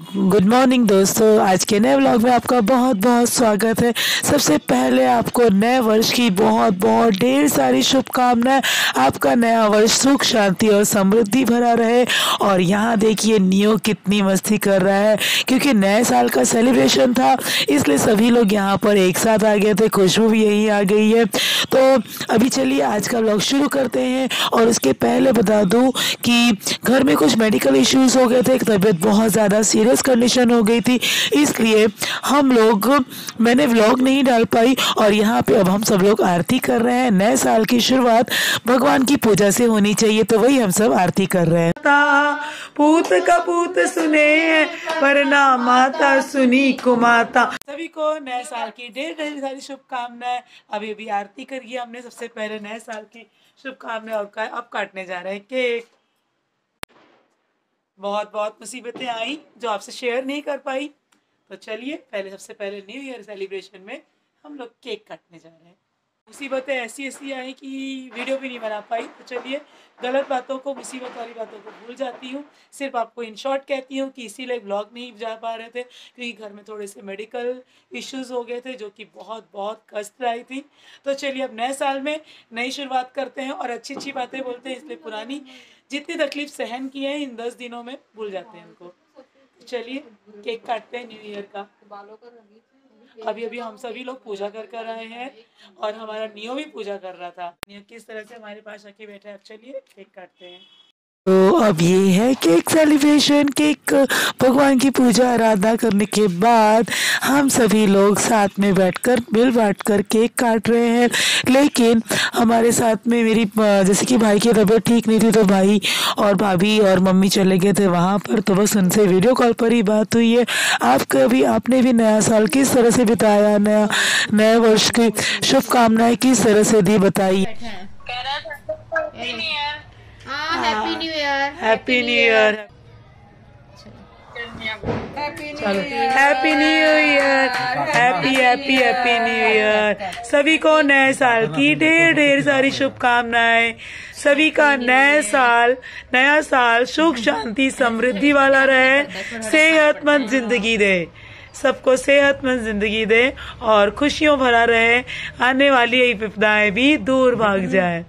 Good morning दोस्तों, आज के नए व्लॉग में आपका बहुत बहुत स्वागत है। सबसे पहले आपको नए वर्ष की बहुत बहुत ढेर सारी शुभकामनाएं। आपका नया वर्ष सुख शांति और समृद्धि भरा रहे। और यहाँ देखिए नियो कितनी मस्ती कर रहा है, क्योंकि नए साल का सेलिब्रेशन था, इसलिए सभी लोग यहाँ पर एक साथ आ गए थे। खुशबू भी यहीं आ गई है। तो अभी चलिए आज का व्लॉग शुरू करते हैं। और उसके पहले बता दूँ कि घर में कुछ मेडिकल इश्यूज़ हो गए थे, तबीयत बहुत ज़्यादा सीरियस कंडीशन हो गई थी, इसलिए मैंने व्लॉग नहीं डाल पाई। और यहाँ पे अब हम सब लोग आरती कर रहे हैं। नए साल की शुरुआत भगवान की पूजा से होनी चाहिए, तो वही हम सब आरती कर रहे हैं। पूत का पूत सुने वरना माता सुनी कुमाता। सभी को नए साल की ढेर ढेर सारी शुभकामनाएं। अभी अभी आरती करिए हमने सबसे पहले नए साल की शुभकामनाएं। और अब काटने जा रहे हैं केक। बहुत बहुत मुसीबतें आई जो आपसे शेयर नहीं कर पाई। तो चलिए सबसे पहले न्यू ईयर सेलिब्रेशन में हम लोग केक काटने जा रहे हैं। मुसीबतें ऐसी ऐसी आई कि वीडियो भी नहीं बना पाई। तो चलिए गलत बातों को, मुसीबत वाली बातों को भूल जाती हूँ। सिर्फ आपको इन शॉर्ट कहती हूँ कि इसीलिए ब्लॉग नहीं जा पा रहे थे, क्योंकि घर में थोड़े से मेडिकल इश्यूज़ हो गए थे जो कि बहुत बहुत कष्ट आई थी। तो चलिए अब नए साल में नई शुरुआत करते हैं और अच्छी अच्छी बातें बोलते हैं, इसलिए पुरानी जितनी तकलीफ सहन की है इन 10 दिनों में भूल जाते हैं उनको। तो चलिए केक काटते हैं न्यू ईयर का। अभी अभी हम सभी लोग पूजा कर कर आए हैं और हमारा नियो भी पूजा कर रहा था। नियो किस तरह से हमारे पास आके बैठा है। अब चलिए केक काटते हैं। तो अब ये है केक सेलिब्रेशन। केक भगवान की पूजा आराधना करने के बाद हम सभी लोग साथ में बैठकर मिल बांट कर केक काट रहे हैं। लेकिन हमारे साथ में मेरी जैसे कि भाई की तबीयत ठीक नहीं थी, तो भाई और भाभी और मम्मी चले गए थे वहाँ पर, तो बस उनसे वीडियो कॉल पर ही बात हुई है। आपने भी नया साल किस तरह से बिताया, नए वर्ष की शुभकामनाएं किस तरह से दी, बताइए। Happy new year. Happy new year. चलो happy new year. Happy happy happy new year. सभी को नए साल की ढेर ढेर सारी शुभकामनाएं। सभी का नया साल सुख शांति समृद्धि वाला रहे, सेहतमंद जिंदगी दे, सबको सेहतमंद जिंदगी दे और खुशियों भरा रहे। आने वाली विपदाएं भी दूर भाग जाए।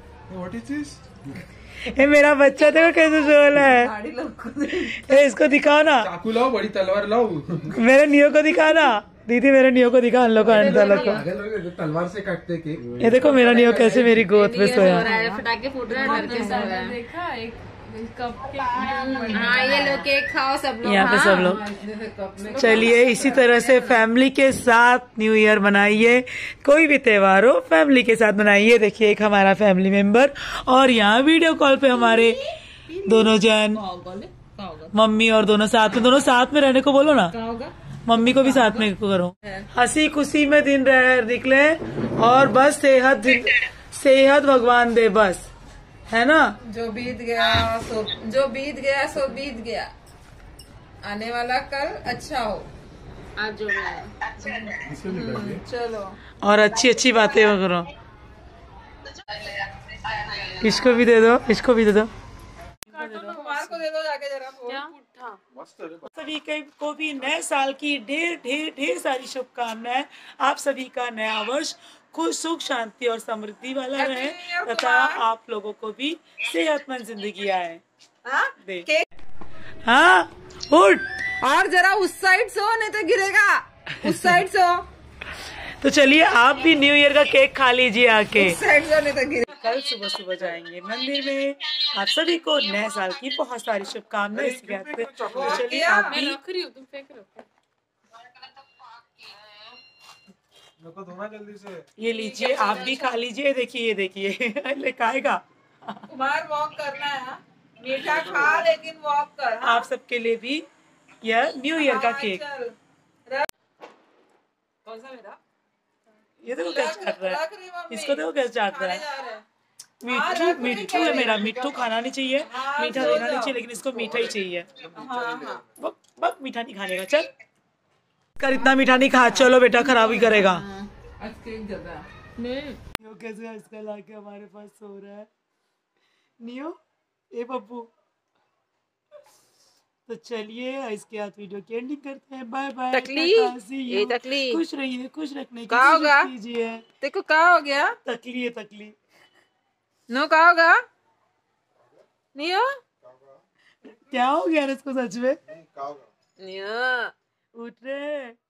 ये मेरा बच्चा देखो कैसे सो रहा है। ए, इसको दिखाओ ना। चाकू लाओ, बड़ी तलवार लाओ। मेरे नियो को दिखा ना। दीदी मेरे नियो को दिखा, हम लोग को तलवार से काटते के। ये देखो मेरा नियो कैसे मेरी गोद पे सोया। फटाके फूट रहे हैं, डर के सो रहा है। हाँ ये लो केक खाओ सब लोग। यहाँ पे सब लोग। चलिए इसी तरह से फैमिली के साथ न्यू ईयर मनाइए। कोई भी त्योहार हो फैमिली के साथ मनाइए। देखिए एक हमारा फैमिली मेंबर और यहाँ वीडियो कॉल पे हमारे दोनों जन, मम्मी और दोनों साथ में रहने को बोलो ना। मम्मी को भी साथ में करो। हंसी खुशी में दिन निकले और बस सेहत भगवान दे, बस है ना। जो बीत गया सो बीत गया। आने वाला कल अच्छा हो। आज जो है चलो और अच्छी अच्छी बातें करो। इसको भी दे दो, इसको भी दे दो। कुमार को दे दो जाके जरा। सभी को भी नए साल की ढेर ढेर ढेर सारी शुभकामनाएं। आप सभी का नया वर्ष खुश सुख शांति और समृद्धि वाला रहे तथा आप लोगों को भी सेहतमंद जिंदगी आए। हाँ उठ। और जरा उस साइड सो, नहीं तो गिरेगा। उस साइड सो। तो चलिए आप भी न्यू ईयर का केक खा लीजिए आके। उस साइड सो, नहीं तो गिरेगा। कल सुबह सुबह जाएंगे मंदिर में। आप सभी को नए साल की बहुत सारी शुभकामनाएं। चलिए आप भी जल्दी से ये लीजिए, आप भी खा लीजिए। ये देखिए खाएगा। कुमार वॉक करना है, मीठा खा लेकिन वॉक कर। आप सबके लिए भी यह न्यू ईयर का केक। कौन सा मेरा? ये देखो कैसे चाट रहा है। इसको देखो कैसे चाट रहा है। मिट्टू है मेरा। मिट्टू खाना नहीं चाहिए, मीठा देना नहीं चाहिए, लेकिन इसको मीठा ही चाहिए। बक मीठा नहीं खाने का। चल कर, इतना मीठा नहीं खा। चलो बेटा खराबी करेगा। नियो कैसे आजकल आके हमारे पास सो रहा है। नियो ए पप्पू, तो चलिए इसके बाद वीडियो की एंडिंग करते हैं। Bye bye. तकली, ये तकली खुश रहिए, खुश रखने की कहा कोशिश होगा? कीजिए। देखो क्या हो गया? तकली है तकली। नो क्या होगा? नहीं हो? क्या हो गया इसको सच में? नहीं हो? उठ रहे